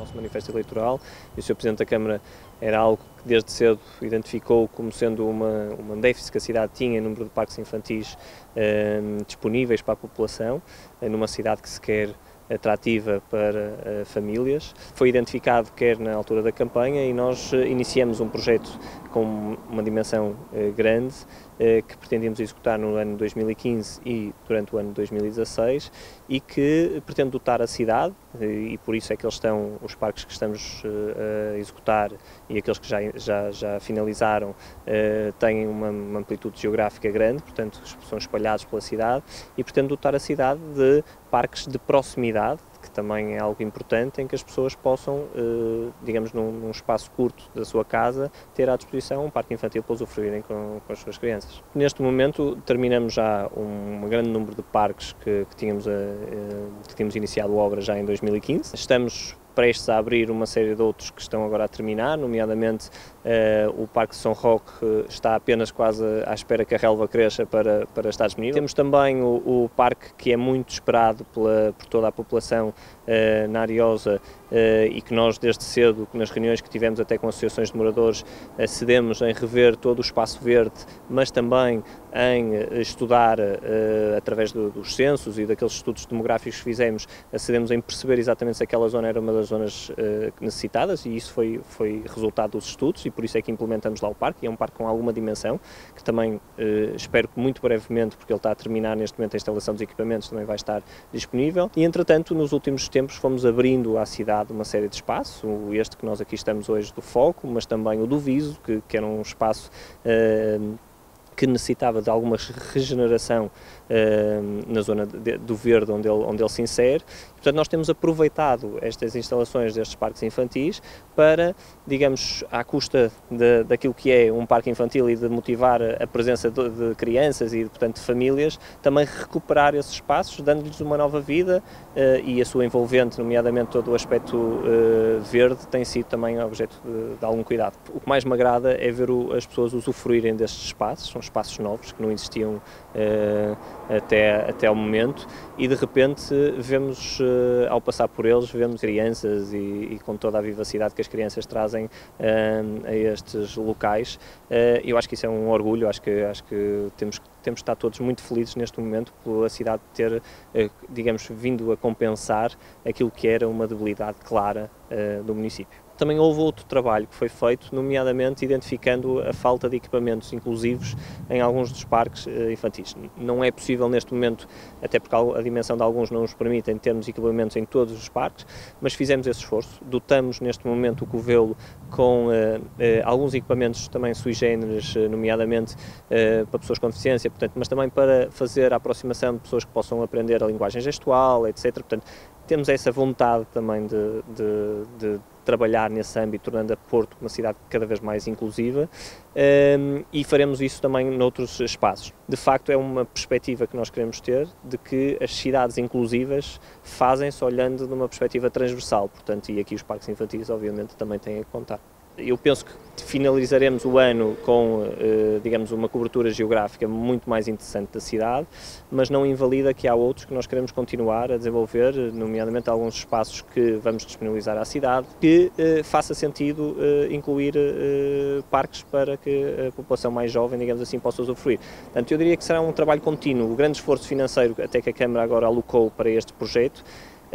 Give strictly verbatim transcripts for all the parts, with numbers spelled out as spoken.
nosso manifesto eleitoral, e o senhor Presidente da Câmara era algo que desde cedo identificou como sendo uma, uma déficit que a cidade tinha em número de parques infantis eh, disponíveis para a população, eh, numa cidade que se quer atrativa para uh, famílias. Foi identificado quer na altura da campanha e nós uh, iniciamos um projeto com uma dimensão uh, grande uh, que pretendíamos executar no ano dois mil e quinze e durante o ano dois mil e dezasseis e que pretende dotar a cidade, uh, e por isso é que eles estão, os parques que estamos uh, a executar e aqueles que já, já, já finalizaram uh, têm uma, uma amplitude geográfica grande, portanto são espalhados pela cidade e pretende dotar a cidade de parques de proximidade, que também é algo importante, em que as pessoas possam, digamos, num, num espaço curto da sua casa, ter à disposição um parque infantil para usufruírem com, com as suas crianças. Neste momento terminamos já um grande número de parques que, que, tínhamos, que tínhamos iniciado obras já em dois mil e quinze. Estamos prestes a abrir uma série de outros que estão agora a terminar, nomeadamente uh, o Parque São Roque está apenas quase à espera que a relva cresça para, para estar disponível. Temos também o, o parque que é muito esperado pela, por toda a população uh, na Ariosa uh, e que nós desde cedo, nas reuniões que tivemos até com associações de moradores, uh, cedemos em rever todo o espaço verde, mas também em estudar, uh, através do, dos censos e daqueles estudos demográficos que fizemos, cedemos em perceber exatamente se aquela zona era uma das zonas uh, necessitadas, e isso foi, foi resultado dos estudos e por isso é que implementamos lá o parque. É um parque com alguma dimensão, que também uh, espero que muito brevemente, porque ele está a terminar neste momento a instalação dos equipamentos, também vai estar disponível. E entretanto, nos últimos tempos fomos abrindo à cidade uma série de espaços, este que nós aqui estamos hoje do Foco, mas também o do Viso, que, que era um espaço uh, que necessitava de alguma regeneração uh, na zona de, do verde onde ele, onde ele se insere. Portanto, nós temos aproveitado estas instalações destes parques infantis para, digamos, à custa de, daquilo que é um parque infantil e de motivar a presença de, de crianças e, portanto, de famílias, também recuperar esses espaços, dando-lhes uma nova vida uh, e a sua envolvente, nomeadamente todo o aspecto uh, verde, tem sido também objeto de, de algum cuidado. O que mais me agrada é ver o, as pessoas usufruírem destes espaços, são espaços novos que não existiam uh, até, até ao momento, e de repente vemos, uh, ao passar por eles, vemos crianças e, e com toda a vivacidade que as crianças trazem uh, a estes locais. Uh, eu acho que isso é um orgulho, acho que, acho que temos, temos de estar todos muito felizes neste momento pela cidade ter, uh, digamos, vindo a compensar aquilo que era uma debilidade clara uh, do município. Também houve outro trabalho que foi feito, nomeadamente identificando a falta de equipamentos inclusivos em alguns dos parques infantis. Não é possível neste momento, até porque a dimensão de alguns não nos permite termos equipamentos em todos os parques, mas fizemos esse esforço. Dotamos neste momento o Covelo com uh, uh, alguns equipamentos também sui generis, uh, nomeadamente uh, para pessoas com deficiência, portanto, mas também para fazer a aproximação de pessoas que possam aprender a linguagem gestual, etcétera. Portanto, temos essa vontade também de, de, de trabalhar nesse âmbito, tornando a Porto uma cidade cada vez mais inclusiva, um, e faremos isso também noutros espaços. De facto, é uma perspectiva que nós queremos ter, de que as cidades inclusivas fazem-se olhando de uma perspectiva transversal, portanto, e aqui os parques infantis, obviamente, também têm a contar. Eu penso que finalizaremos o ano com, digamos, uma cobertura geográfica muito mais interessante da cidade, mas não invalida que há outros que nós queremos continuar a desenvolver, nomeadamente alguns espaços que vamos disponibilizar à cidade, que faça sentido incluir parques para que a população mais jovem, digamos assim, possa usufruir. Portanto, eu diria que será um trabalho contínuo. O grande esforço financeiro até que a Câmara agora alocou para este projeto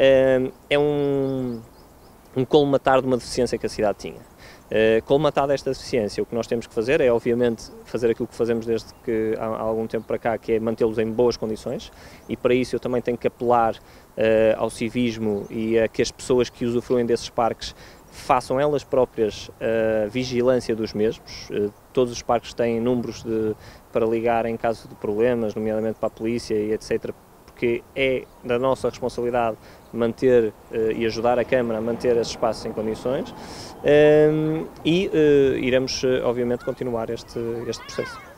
é um, um colmatar de uma deficiência que a cidade tinha. Uh, colmatada esta deficiência, o que nós temos que fazer é, obviamente, fazer aquilo que fazemos desde que há, há algum tempo para cá, que é mantê-los em boas condições, e para isso eu também tenho que apelar uh, ao civismo e a que as pessoas que usufruem desses parques façam elas próprias a uh, vigilância dos mesmos. Uh, todos os parques têm números de, para ligar em caso de problemas, nomeadamente para a polícia e etcétera, porque é da nossa responsabilidade manter uh, e ajudar a Câmara a manter esses espaços em condições, um, e uh, iremos, uh, obviamente, continuar este, este processo.